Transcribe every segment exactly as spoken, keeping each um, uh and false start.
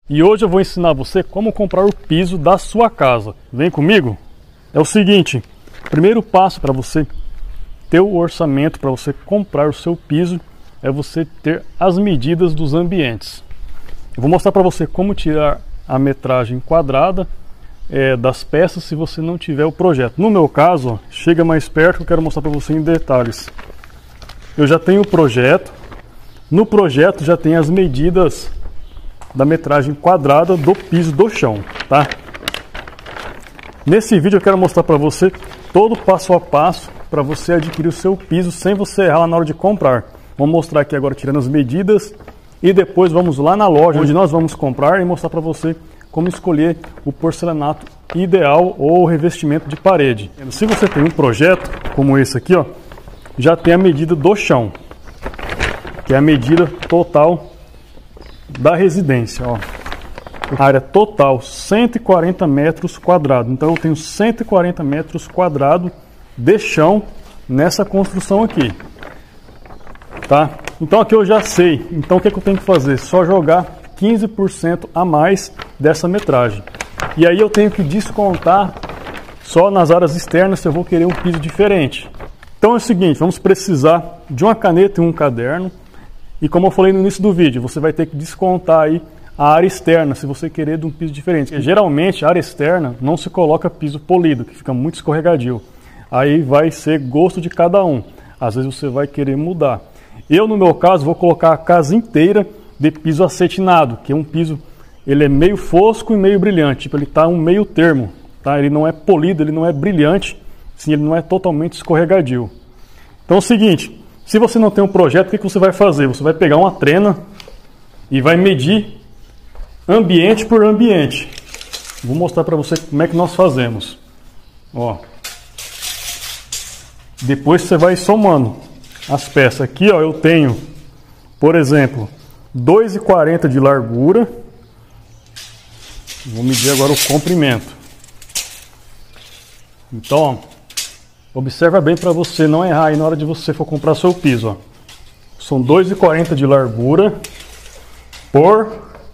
E hoje eu vou ensinar você como comprar o piso da sua casa. Vem comigo? É o seguinte, primeiro passo para você ter o orçamento para você comprar o seu piso é você ter as medidas dos ambientes. Eu vou mostrar para você como tirar a metragem quadrada é, das peças se você não tiver o projeto. No meu caso, ó, chega mais perto que eu quero mostrar para você em detalhes. Eu já tenho o projeto. No projeto já tem as medidas da metragem quadrada do piso do chão, tá? Nesse vídeo eu quero mostrar para você todo o passo a passo para você adquirir o seu piso sem você errar na hora de comprar. Vamos mostrar aqui agora tirando as medidas e depois vamos lá na loja onde nós vamos comprar e mostrar para você como escolher o porcelanato ideal ou o revestimento de parede. Se você tem um projeto como esse aqui, ó, já tem a medida do chão, que é a medida total da residência, ó. A área total cento e quarenta metros quadrados. Então eu tenho cento e quarenta metros quadrados de chão nessa construção aqui, tá? Então aqui eu já sei. Então o que, é que eu tenho que fazer? Só jogar quinze por cento a mais dessa metragem. E aí eu tenho que descontar só nas áreas externas se eu vou querer um piso diferente. Então é o seguinte, vamos precisar de uma caneta e um caderno. E como eu falei no início do vídeo, você vai ter que descontar aí a área externa, se você querer de um piso diferente. Porque, geralmente, a área externa não se coloca piso polido, que fica muito escorregadio. Aí vai ser gosto de cada um. Às vezes você vai querer mudar. Eu, no meu caso, vou colocar a casa inteira de piso acetinado, que é um piso, ele é meio fosco e meio brilhante. Tipo, ele está um meio termo, tá? Ele não é polido, ele não é brilhante, sim, ele não é totalmente escorregadio. Então é o seguinte, se você não tem um projeto, o que, que você vai fazer? Você vai pegar uma trena e vai medir ambiente por ambiente. Vou mostrar para você como é que nós fazemos. Ó. Depois você vai somando as peças. Aqui, ó, eu tenho, por exemplo, dois e quarenta de largura. Vou medir agora o comprimento. Então, ó, observa bem para você não errar aí na hora de você for comprar seu piso, ó. São dois e quarenta de largura por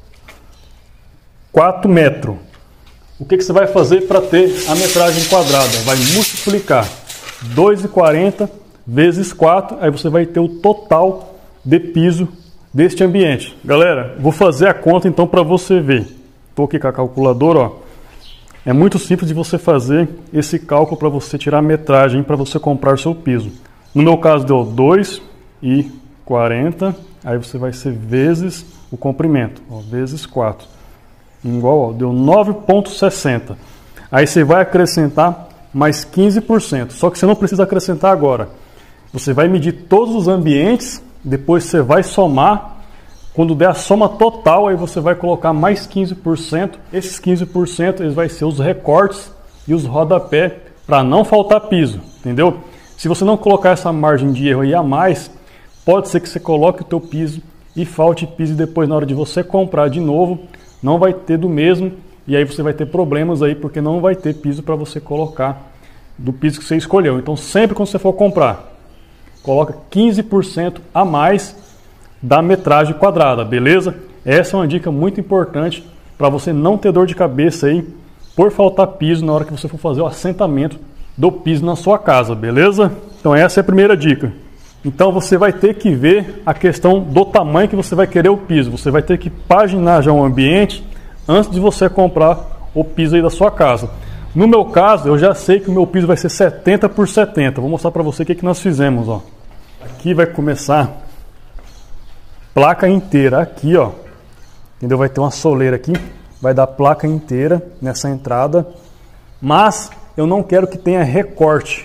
quatro metros. O que, que você vai fazer para ter a metragem quadrada? Vai multiplicar dois e quarenta vezes quatro, aí você vai ter o total de piso deste ambiente. Galera, vou fazer a conta então para você ver. Estou aqui com a calculadora, ó. É muito simples de você fazer esse cálculo para você tirar a metragem para você comprar o seu piso. No meu caso deu dois e quarenta, aí você vai ser vezes o comprimento, ó, vezes quatro. Igual, ó, deu nove vírgula sessenta. Aí você vai acrescentar mais quinze por cento. Só que você não precisa acrescentar agora. Você vai medir todos os ambientes, depois você vai somar. Quando der a soma total, aí você vai colocar mais quinze por cento. Esses quinze por cento eles vai ser os recortes e os rodapé para não faltar piso, entendeu? Se você não colocar essa margem de erro aí a mais, pode ser que você coloque o teu piso e falte piso e depois na hora de você comprar de novo, não vai ter do mesmo e aí você vai ter problemas aí porque não vai ter piso para você colocar do piso que você escolheu. Então sempre quando você for comprar, coloca quinze por cento a mais da metragem quadrada, beleza? Essa é uma dica muito importante para você não ter dor de cabeça aí por faltar piso na hora que você for fazer o assentamento do piso na sua casa, beleza? Então essa é a primeira dica. Então você vai ter que ver a questão do tamanho que você vai querer o piso. Você vai ter que paginar já um ambiente antes de você comprar o piso aí da sua casa. No meu caso, eu já sei que o meu piso vai ser setenta por setenta. Vou mostrar para você o que, que nós fizemos, ó. Aqui vai começar placa inteira aqui, ó, entendeu? Vai ter uma soleira aqui, vai dar placa inteira nessa entrada, mas eu não quero que tenha recorte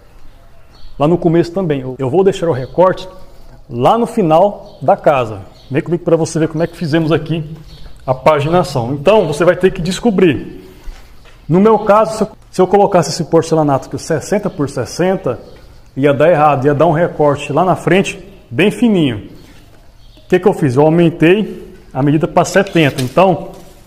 lá no começo também. Eu vou deixar o recorte lá no final da casa. Vem comigo para você ver como é que fizemos aqui a paginação. Então você vai ter que descobrir. No meu caso, se eu, se eu colocasse esse porcelanato aqui sessenta por sessenta, ia dar errado, ia dar um recorte lá na frente bem fininho. O que, que eu fiz? Eu aumentei a medida para setenta. Então,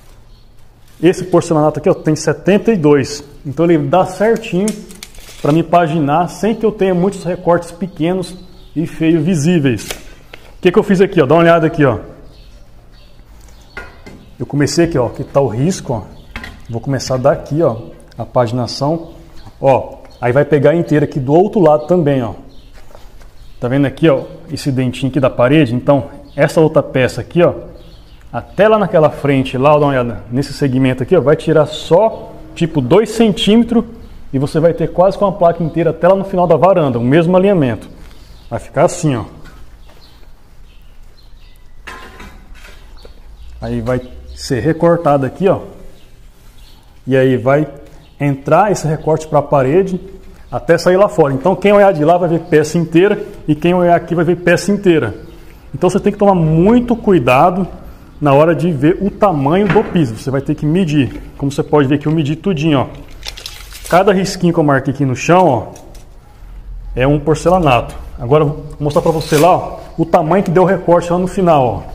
esse porcelanato aqui ó, tem setenta e dois. Então ele dá certinho para me paginar sem que eu tenha muitos recortes pequenos e feios visíveis. O que, que eu fiz aqui? Ó? Dá uma olhada aqui. Ó. eu comecei aqui, ó, que tá o risco, ó. Vou começar daqui, ó, a paginação, ó. Aí vai pegar inteira aqui do outro lado também, ó. Tá vendo aqui, ó, esse dentinho aqui da parede? Então, essa outra peça aqui, ó, até lá naquela frente, lá, dá uma olhada, nesse segmento aqui, ó, vai tirar só, tipo, dois centímetros e você vai ter quase com a placa inteira até lá no final da varanda, o mesmo alinhamento. Vai ficar assim, ó. Aí vai ser recortado aqui, ó. E aí vai entrar esse recorte para a parede até sair lá fora. Então quem olhar de lá vai ver peça inteira e quem olhar aqui vai ver peça inteira. Então você tem que tomar muito cuidado na hora de ver o tamanho do piso. Você vai ter que medir. Como você pode ver aqui, eu medi tudinho, ó. Cada risquinho que eu marquei aqui no chão, ó, é um porcelanato. Agora eu vou mostrar para você lá, ó, o tamanho que deu o recorte lá no final,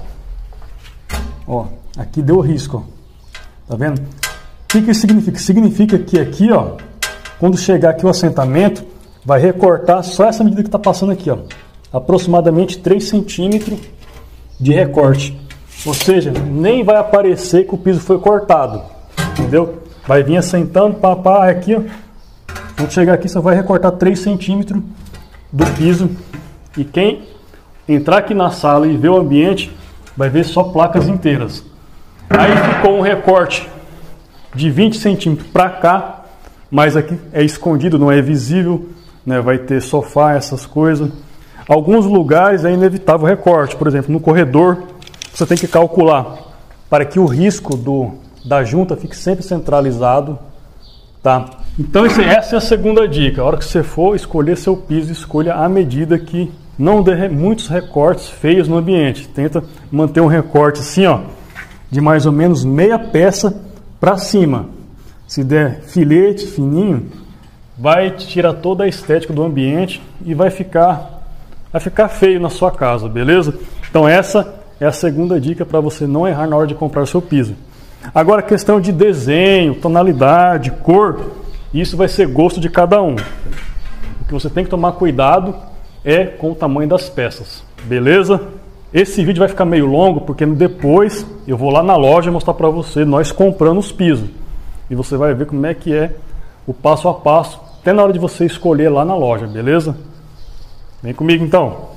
ó. Ó, aqui deu o risco, ó. Tá vendo? O que que isso significa? Significa que aqui, ó, quando chegar aqui o assentamento, vai recortar só essa medida que está passando aqui, ó. Aproximadamente três centímetros de recorte. Ou seja, nem vai aparecer que o piso foi cortado. Entendeu? Vai vir assentando, pá, pá, aqui, ó. Quando chegar aqui, você vai recortar três centímetros do piso. E quem entrar aqui na sala e ver o ambiente, vai ver só placas inteiras. Aí ficou um recorte de vinte centímetros para cá, mas aqui é escondido, não é visível, né? Vai ter sofá, essas coisas. Alguns lugares é inevitável o recorte, por exemplo, no corredor, você tem que calcular para que o risco do, da junta fique sempre centralizado, tá? Então essa é a segunda dica. A hora que você for escolher seu piso, escolha a medida que não dê muitos recortes feios no ambiente. Tenta manter um recorte assim, ó, de mais ou menos meia peça para cima. Se der filete fininho, vai tirar toda a estética do ambiente e vai ficar, vai ficar feio na sua casa, beleza? Então essa é a segunda dica para você não errar na hora de comprar o seu piso. Agora, questão de desenho, tonalidade, cor, isso vai ser gosto de cada um. O que você tem que tomar cuidado é com o tamanho das peças, beleza? Esse vídeo vai ficar meio longo porque depois eu vou lá na loja mostrar para você nós comprando os pisos. E você vai ver como é que é o passo a passo, até na hora de você escolher lá na loja, beleza? Vem comigo então.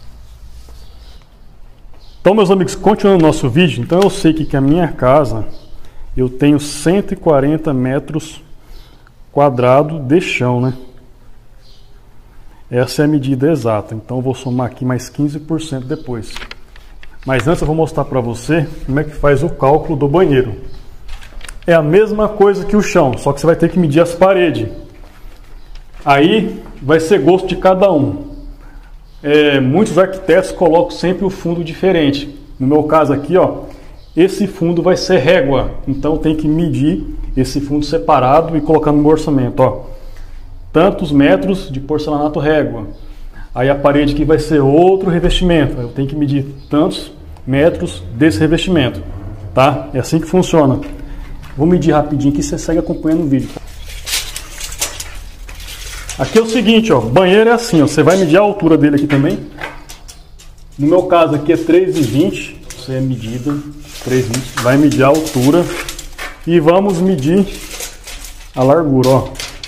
Então, meus amigos, continuando o nosso vídeo, então eu sei que, que a minha casa, eu tenho cento e quarenta metros quadrados de chão, né? Essa é a medida exata, então eu vou somar aqui mais quinze por cento depois. Mas antes eu vou mostrar para você como é que faz o cálculo do banheiro. É a mesma coisa que o chão, só que você vai ter que medir as paredes. Aí vai ser gosto de cada um. É, muitos arquitetos colocam sempre o fundo diferente. No meu caso aqui, ó, esse fundo vai ser régua, então tem que medir esse fundo separado e colocar no meu orçamento, ó. Tantos metros de porcelanato régua. Aí a parede aqui vai ser outro revestimento. Eu tenho que medir tantos metros desse revestimento, tá? É assim que funciona. Vou medir rapidinho aqui, você segue acompanhando o vídeo. Aqui é o seguinte, ó, banheiro é assim, ó, você vai medir a altura dele aqui também. No meu caso aqui é três e vinte, isso é medida, três e vinte, vai medir a altura e vamos medir a largura, ó.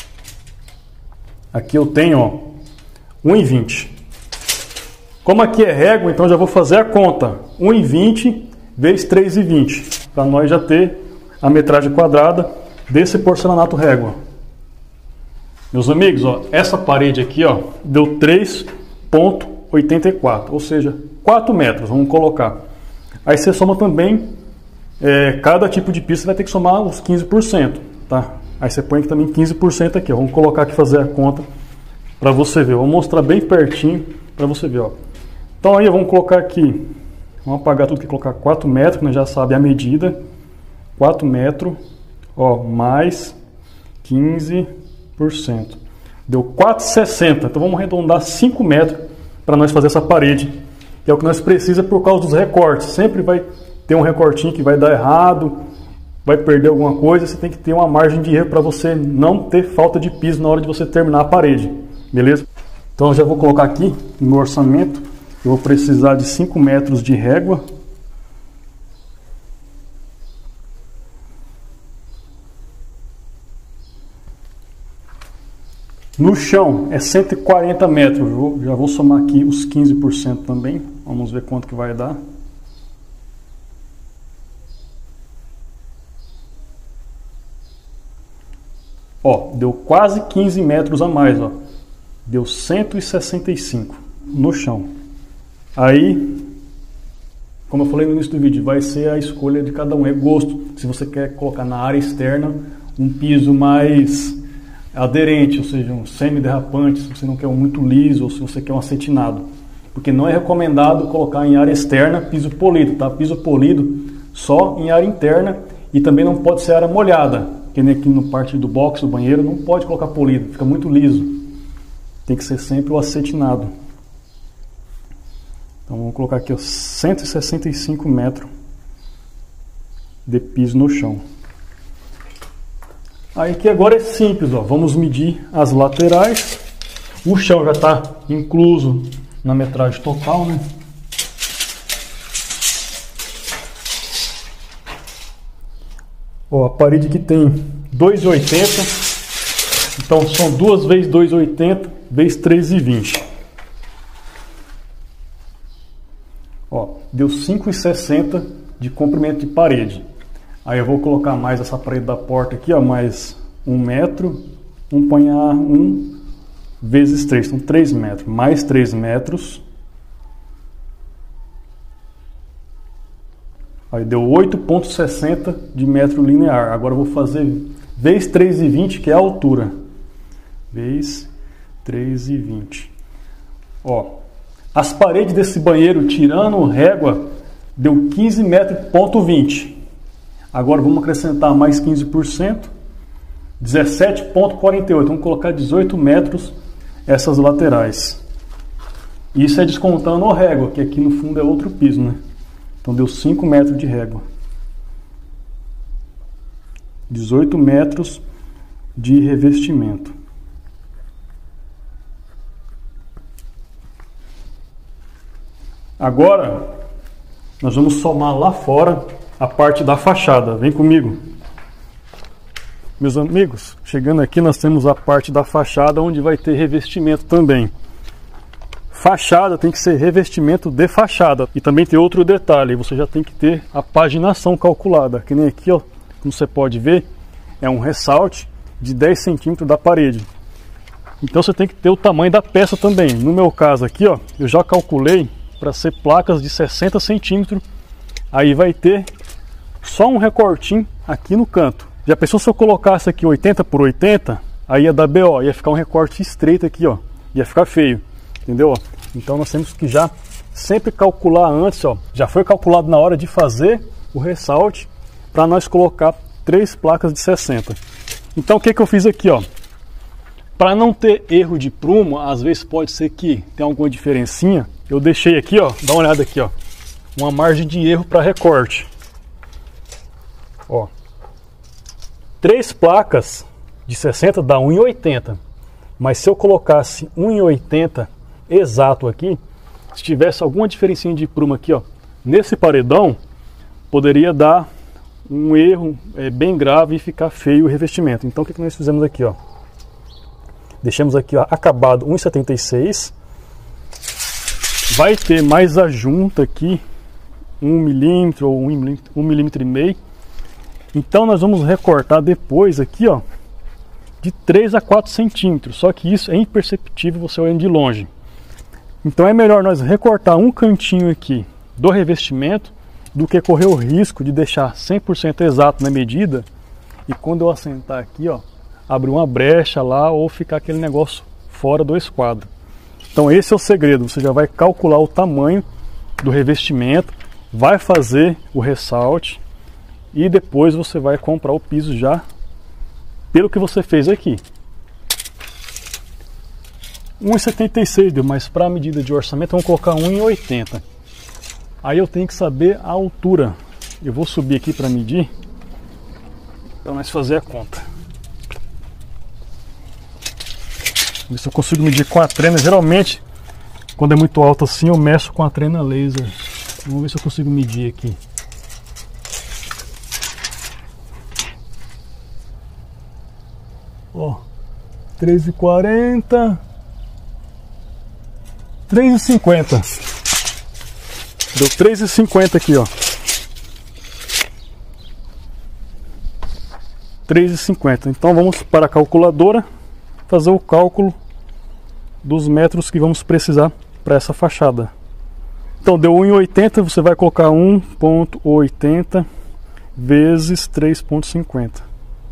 Aqui eu tenho, ó, um e vinte. Como aqui é régua, então já vou fazer a conta. um e vinte vezes três e vinte, para nós já ter a metragem quadrada desse porcelanato régua. Meus amigos, ó, essa parede aqui, ó, deu três vírgula oitenta e quatro, ou seja, quatro metros, vamos colocar. Aí você soma também, é, cada tipo de piso você vai ter que somar os quinze por cento, tá? Aí você põe aqui também quinze por cento aqui, ó. Vamos colocar aqui, fazer a conta para você ver. Vou mostrar bem pertinho para você ver, ó. Então aí vamos colocar aqui, vamos apagar tudo aqui, colocar quatro metros, que nós já sabe a medida. quatro metros, ó, mais quinze por cento. Deu quatro vírgula sessenta. Então vamos arredondar cinco metros para nós fazer essa parede. Que é o que nós precisamos por causa dos recortes. Sempre vai ter um recortinho que vai dar errado, vai perder alguma coisa, você tem que ter uma margem de erro para você não ter falta de piso na hora de você terminar a parede, beleza? Então eu já vou colocar aqui no meu orçamento, eu vou precisar de cinco metros de régua, No chão é cento e quarenta metros. Eu já vou somar aqui os quinze por cento também. Vamos ver quanto que vai dar. Ó, deu quase quinze metros a mais, ó. Deu cento e sessenta e cinco no chão. Aí, como eu falei no início do vídeo, vai ser a escolha de cada um, é gosto. Se você quer colocar na área externa um piso mais aderente, ou seja, um semi-derrapante, se você não quer um muito liso, ou se você quer um acetinado. Porque não é recomendado colocar em área externa piso polido, tá? Piso polido só em área interna, e também não pode ser área molhada, que nem aqui no parte do box, do banheiro, não pode colocar polido, fica muito liso. Tem que ser sempre o acetinado. Então vamos colocar aqui, ó, cento e sessenta e cinco metros de piso no chão. Aí que agora é simples, ó, vamos medir as laterais. O chão já está incluso na metragem total, né? Ó, a parede que tem dois e oitenta, então são duas vezes dois e oitenta vezes três e vinte. Ó, deu cinco e sessenta de comprimento de parede. Aí eu vou colocar mais essa parede da porta aqui, ó, mais um metro, um punhar um vezes três, são três metros, mais três metros. Aí deu oito vírgula sessenta de metro linear. Agora eu vou fazer vezes três e vinte, que é a altura. Vezes três e vinte. Ó, as paredes desse banheiro, tirando régua, deu quinze metros ponto vinte. Agora vamos acrescentar mais quinze por cento, dezessete vírgula quarenta e oito. Vamos colocar dezoito metros essas laterais. Isso é descontando a régua, que aqui no fundo é outro piso, né? Então deu cinco metros de régua. dezoito metros de revestimento. Agora nós vamos somar lá fora a parte da fachada. Vem comigo. Meus amigos, chegando aqui nós temos a parte da fachada onde vai ter revestimento também. Fachada tem que ser revestimento de fachada. E também tem outro detalhe, você já tem que ter a paginação calculada. Que nem aqui, ó, como você pode ver, é um ressalte de dez centímetros da parede. Então você tem que ter o tamanho da peça também. No meu caso aqui, ó, eu já calculei para ser placas de sessenta centímetros. Aí vai ter só um recortinho aqui no canto. Já pensou se eu colocasse aqui oitenta por oitenta? Aí ia dar B O, ia ficar um recorte estreito aqui, ó. Ia ficar feio. Entendeu? Então nós temos que já sempre calcular antes, ó. Já foi calculado na hora de fazer o ressalte para nós colocar três placas de sessenta. Então o que que eu fiz aqui, ó? Para não ter erro de prumo, às vezes pode ser que tenha alguma diferencinha. Eu deixei aqui, ó, dá uma olhada aqui, ó, uma margem de erro para recorte. Ó, três placas de sessenta dá um e oitenta. Mas se eu colocasse um e oitenta exato aqui, se tivesse alguma diferencinha de prumo aqui, ó, nesse paredão, poderia dar um erro é, bem grave e ficar feio o revestimento. Então o que que nós fizemos aqui, ó? Deixamos aqui, ó, acabado um e setenta e seis. Vai ter mais a junta aqui, um milímetro ou um milímetro, um milímetro e meio. Então nós vamos recortar depois aqui, ó, de três a quatro centímetros. Só que isso é imperceptível você olhando de longe. Então é melhor nós recortar um cantinho aqui do revestimento do que correr o risco de deixar cem por cento exato na medida e quando eu assentar aqui, ó, abrir uma brecha lá ou ficar aquele negócio fora do esquadro. Então esse é o segredo, você já vai calcular o tamanho do revestimento, vai fazer o ressalte e depois você vai comprar o piso já pelo que você fez aqui. um e setenta e seis deu, mas para a medida de orçamento vamos colocar um e oitenta. Aí eu tenho que saber a altura. Eu vou subir aqui para medir, para nós fazer a conta. Ver se eu consigo medir com a trena. Geralmente, quando é muito alto assim, eu meço com a trena laser. Vamos ver se eu consigo medir aqui. Ó, três e quarenta, três e cinquenta. Deu três e cinquenta aqui, ó. três e cinquenta. Então vamos para a calculadora fazer o cálculo dos metros que vamos precisar para essa fachada. Então deu um e oitenta, você vai colocar um ponto oitenta vezes três ponto cinquenta.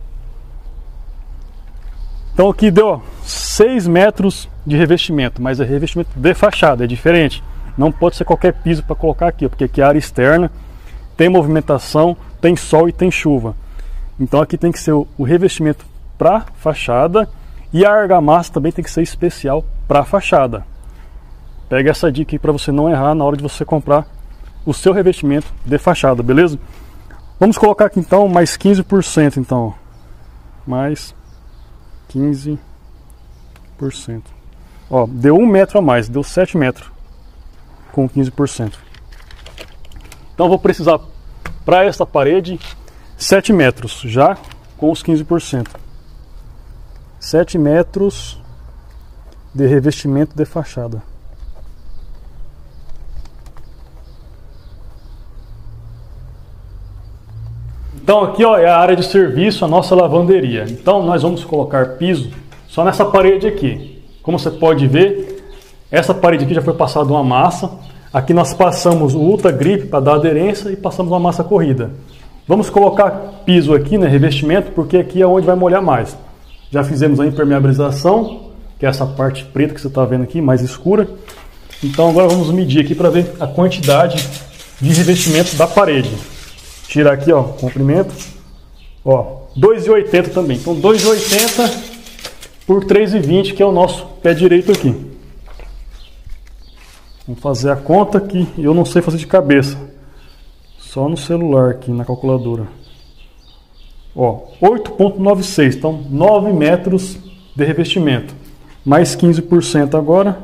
Então aqui deu ó, seis metros de revestimento, mas é revestimento de fachada, é diferente. Não pode ser qualquer piso para colocar aqui, porque aqui é área externa, tem movimentação, tem sol e tem chuva. Então aqui tem que ser o, o revestimento para fachada, e a argamassa também tem que ser especial para fachada. Pega essa dica aí para você não errar na hora de você comprar o seu revestimento de fachada, beleza? Vamos colocar aqui então mais quinze por cento, então, mais quinze por cento. Ó, deu um metro a mais, deu sete metros com quinze por cento. Então vou precisar para esta parede sete metros, já com os quinze por cento. sete metros de revestimento de fachada. Então aqui ó, é a área de serviço, a nossa lavanderia. Então nós vamos colocar piso só nessa parede aqui. Como você pode ver, essa parede aqui já foi passada uma massa. Aqui nós passamos o Ultra Grip para dar aderência e passamos uma massa corrida. Vamos colocar piso aqui, né, revestimento, porque aqui é onde vai molhar mais. Já fizemos a impermeabilização, que é essa parte preta que você está vendo aqui, mais escura. Então agora vamos medir aqui para ver a quantidade de revestimento da parede. Tirar aqui, ó, comprimento, ó, dois e oitenta também. Então dois e oitenta por três e vinte, que é o nosso pé direito aqui. Vamos fazer a conta aqui, eu não sei fazer de cabeça. Só no celular aqui, na calculadora. Ó, oito ponto noventa e seis, então nove metros de revestimento. Mais quinze por cento agora.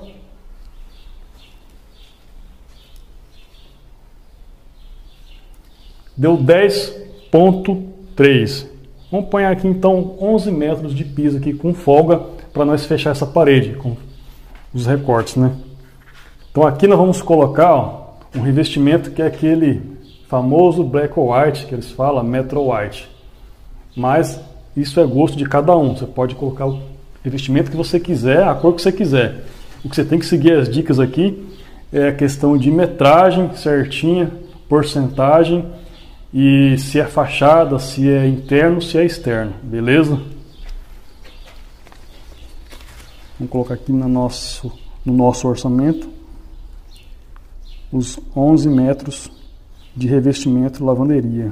Deu dez ponto três. Vamos pôr aqui então onze metros de piso aqui com folga para nós fechar essa parede com os recortes, né? Então aqui nós vamos colocar ó, um revestimento que é aquele famoso black or white, que eles falam, metro white. Mas isso é gosto de cada um. Você pode colocar o revestimento que você quiser, a cor que você quiser. O que você tem que seguir as dicas aqui é a questão de metragem certinha, porcentagem e se é fachada, se é interno, se é externo, beleza? Vamos colocar aqui no nosso, no nosso orçamento os onze metros de revestimento lavanderia.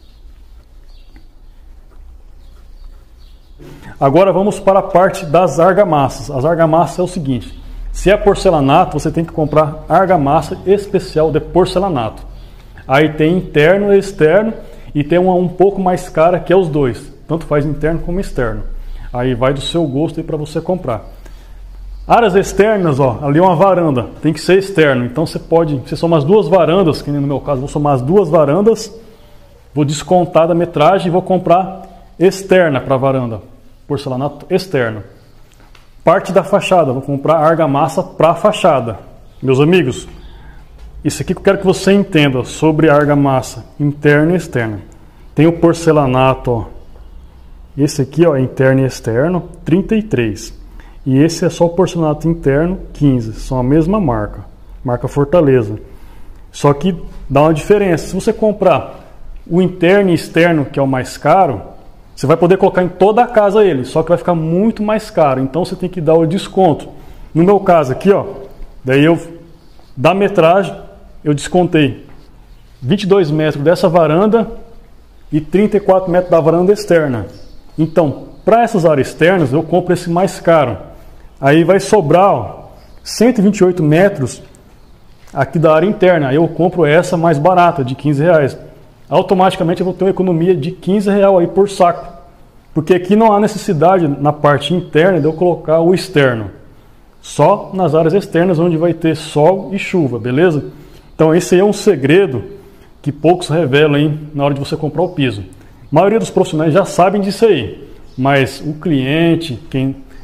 Agora vamos para a parte das argamassas. As argamassas é o seguinte: se é porcelanato, você tem que comprar argamassa especial de porcelanato. Aí tem interno e externo, e tem uma um pouco mais cara que é os dois, tanto faz interno como externo. Aí vai do seu gosto aí para você comprar. Áreas externas, ó, ali é uma varanda, tem que ser externo. Então você pode, você soma as duas varandas, que nem no meu caso, vou somar as duas varandas, vou descontar da metragem e vou comprar externa para a varanda, porcelanato externo. Parte da fachada, vou comprar argamassa para a fachada. Meus amigos, isso aqui que eu quero que você entenda sobre a argamassa interna e externa. Tem o porcelanato, ó. Esse aqui ó, é interno e externo, trinta e três. E esse é só o porcelanato interno, quinze. São a mesma marca, marca Fortaleza. Só que dá uma diferença. Se você comprar o interno e externo, que é o mais caro, você vai poder colocar em toda a casa ele, só que vai ficar muito mais caro. Então você tem que dar o desconto. No meu caso aqui, ó, daí eu, da metragem, eu descontei vinte e dois metros dessa varanda e trinta e quatro metros da varanda externa. Então, para essas áreas externas, eu compro esse mais caro. Aí vai sobrar ó, cento e vinte e oito metros aqui da área interna. Aí eu compro essa mais barata, de quinze reais. Automaticamente eu vou ter uma economia de quinze reais aí por saco. Porque aqui não há necessidade na parte interna de eu colocar o externo. Só nas áreas externas onde vai ter sol e chuva, beleza? Então esse aí é um segredo que poucos revelam aí na hora de você comprar o piso. A maioria dos profissionais já sabem disso aí. Mas o cliente, quem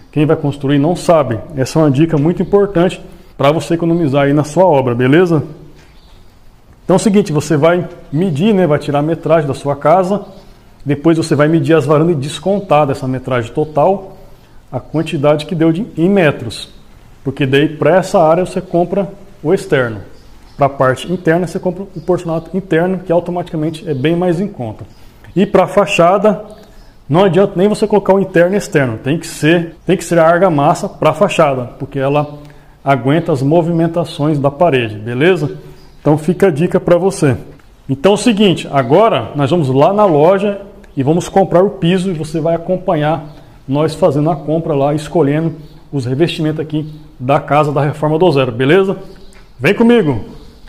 quem vai construir não sabe. Essa é uma dica muito importante para você economizar aí na sua obra, beleza? Então é o seguinte, você vai medir, né, vai tirar a metragem da sua casa, depois você vai medir as varandas e descontar dessa metragem total a quantidade que deu de, em metros. Porque daí para essa área você compra o externo. Para a parte interna você compra o porcelanato interno, que automaticamente é bem mais em conta. E para a fachada, não adianta nem você colocar o interno e externo, tem que ser, tem que ser a argamassa para a fachada, porque ela aguenta as movimentações da parede, beleza? Então fica a dica para você. Então é o seguinte, agora nós vamos lá na loja e vamos comprar o piso e você vai acompanhar nós fazendo a compra lá, escolhendo os revestimentos aqui da casa da Reforma do Zero, beleza? Vem comigo!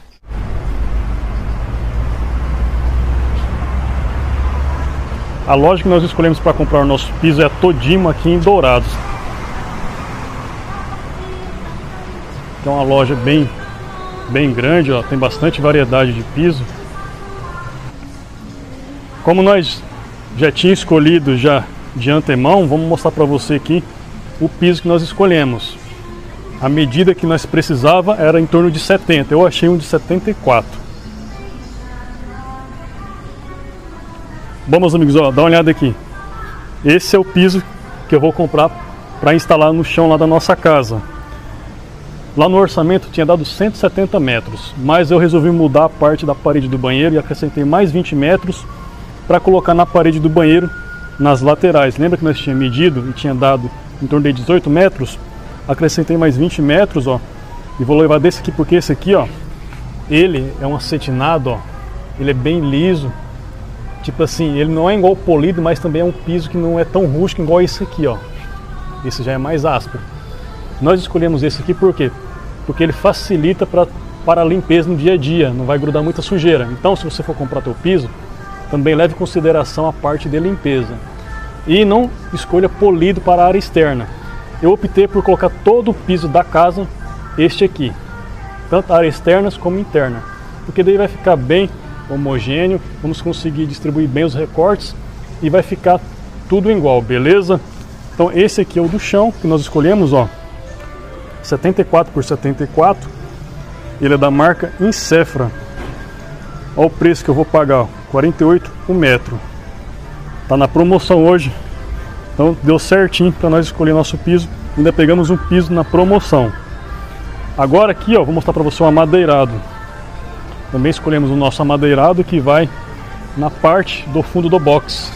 A loja que nós escolhemos para comprar o nosso piso é a Todimo aqui em Dourados. É uma loja bem, bem grande, ó, tem bastante variedade de piso. Como nós já tínhamos escolhido já de antemão, vamos mostrar para você aqui o piso que nós escolhemos. A medida que nós precisava era em torno de setenta, eu achei um de setenta e quatro. Bom, meus amigos, ó, dá uma olhada aqui. Esse é o piso que eu vou comprar para instalar no chão lá da nossa casa. Lá no orçamento tinha dado cento e setenta metros, mas eu resolvi mudar a parte da parede do banheiro e acrescentei mais vinte metros para colocar na parede do banheiro nas laterais. Lembra que nós tínhamos medido e tinha dado em torno de dezoito metros? Acrescentei mais vinte metros, ó, e vou levar desse aqui porque esse aqui, ó, ele é um acetinado, ó, ele é bem liso. Tipo assim, ele não é igual polido, mas também é um piso que não é tão rústico igual esse aqui, ó. Esse já é mais áspero. Nós escolhemos esse aqui por quê? Porque ele facilita pra, para a limpeza no dia a dia, não vai grudar muita sujeira. Então, se você for comprar teu piso, também leve em consideração a parte de limpeza. E não escolha polido para a área externa. Eu optei por colocar todo o piso da casa, este aqui. Tanto áreas externas como interna. Porque daí vai ficar bem homogêneo, vamos conseguir distribuir bem os recortes e vai ficar tudo igual, beleza? Então esse aqui é o do chão que nós escolhemos, ó, setenta e quatro por setenta e quatro, ele é da marca Incefra. Olha o preço que eu vou pagar, ó, quarenta e oito o metro. Tá na promoção hoje, então deu certinho para nós escolher nosso piso. Ainda pegamos um piso na promoção. Agora aqui, ó, vou mostrar para você o amadeirado. Também escolhemos o nosso amadeirado que vai na parte do fundo do box.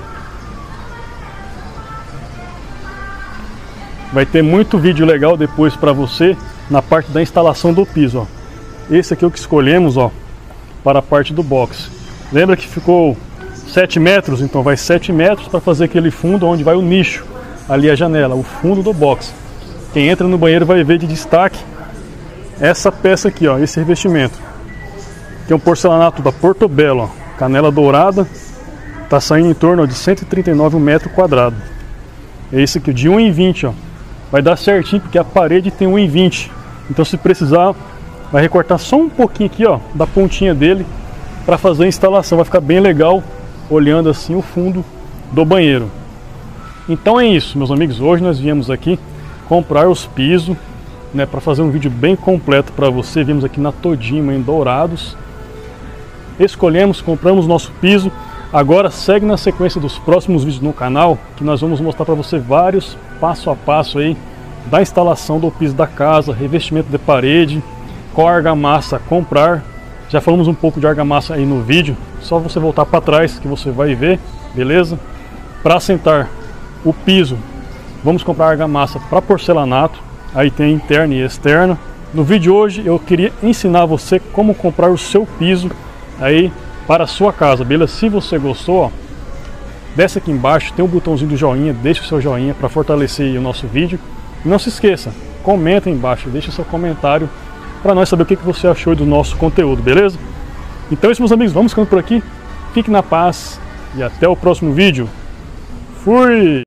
Vai ter muito vídeo legal depois para você na parte da instalação do piso, ó. Esse aqui é o que escolhemos, ó, para a parte do box. Lembra que ficou sete metros? Então vai sete metros para fazer aquele fundo onde vai o nicho. Ali a janela, o fundo do box. Quem entra no banheiro vai ver de destaque essa peça aqui, ó, esse revestimento. Tem um porcelanato da Portobello, ó, canela dourada, tá saindo em torno, ó, de cento e trinta e nove um metro quadrado. É esse aqui de um e vinte, ó. Vai dar certinho porque a parede tem um e vinte. Então se precisar, vai recortar só um pouquinho aqui, ó, da pontinha dele para fazer a instalação. Vai ficar bem legal olhando assim o fundo do banheiro. Então é isso, meus amigos. Hoje nós viemos aqui comprar os pisos, né, para fazer um vídeo bem completo para você. Viemos aqui na Todimo em Dourados. Escolhemos, compramos nosso piso. Agora segue na sequência dos próximos vídeos no canal, que nós vamos mostrar para você vários passo a passo aí da instalação do piso da casa, revestimento de parede, qual argamassa comprar. Já falamos um pouco de argamassa aí no vídeo, só você voltar para trás que você vai ver, beleza? Para assentar o piso, vamos comprar argamassa para porcelanato, aí tem interna e externa. No vídeo de hoje eu queria ensinar você como comprar o seu piso aí para a sua casa, beleza? Se você gostou, ó, desce aqui embaixo, tem um botãozinho do joinha, deixa o seu joinha para fortalecer o nosso vídeo. E não se esqueça, comenta aí embaixo, deixa seu comentário para nós saber o que você achou do nosso conteúdo, beleza? Então é isso, meus amigos, vamos ficando por aqui, fique na paz e até o próximo vídeo. Fui!